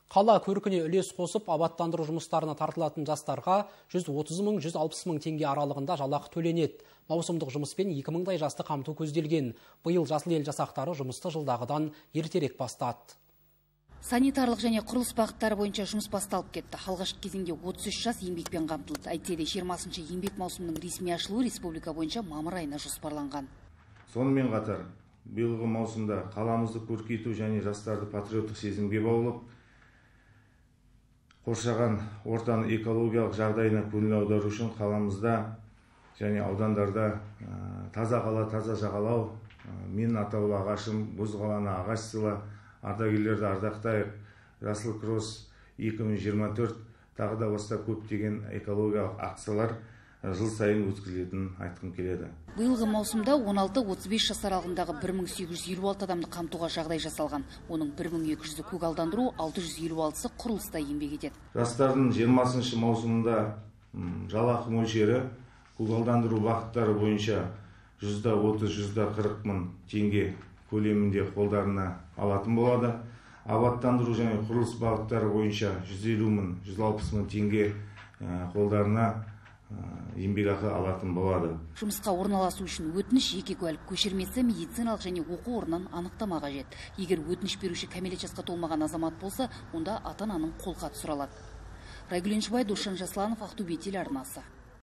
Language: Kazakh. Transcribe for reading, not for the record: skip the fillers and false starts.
Қала көркіне үлес қосып, абаттандыру жұмыстарына тартылатын жастарға 130 мың, 160 мың теңге аралығында жалақы төленеді. Маусымдық жұмыспен 2000-дай жасты қамту көзделген. Биыл Жасыл ел жасақтары жұмысты жылдағыдан ертерек бастады. Санитарлық және құрылыс бағыттары бойынша жұмыс басталып кетті. Алғашқы кезеңде 33 жас еңбекпен қамтылды. Әйтсе де 20-шы еңбек маусымының ресми ашылуы республика бойынша мамыр айына жоспарланған. Сонымен қатар, биылғы маусымда қаламызды көркейту және жастарды патриоттық сезімге баулып, қоршаған ортаны экологиялық жағдайына көңіл аудару үшін қаламызда және аудандарда таза қала, таза жағалау, мен атаулы ағашым, бұз қаланы ағаш сыйла, ардагерлерді ардақтайық, Жасыл кросс 2024 тағы да басқа көптеген экологиялық акциялар жыл сайын өткізілетінін айтқым келеді. Биылғы маусымда 16-35 жас аралығындағы 1856 адамды қамтуға жағдай жасалған. Оның 1200-і көгалдандыру, 656-сы құрылыста еңбек етеді. Жастардың 20-шы маусымында жалақы мөлшері көгалдандыру бағыттары бойынша 130-140 мың теңге көлемінде қолдарына алатын болады. Абаттандыру және құрылыс бағыттары бойынша 150 мың, 160 мың теңге қолдарына еңбекақы алатын болады. Жұмысқа орналасу үшін өтініш, жеке куәлік көшірмесі, медициналық және оқу орнынан анықтама қажет. Егер өтініш беруші кәмелет жасқа толмаған азамат болса, онда ата-ананың қолхаты сұралады. Райгүл Еншібай, Досжан Жасланов, Ақтөбе телеарнасы.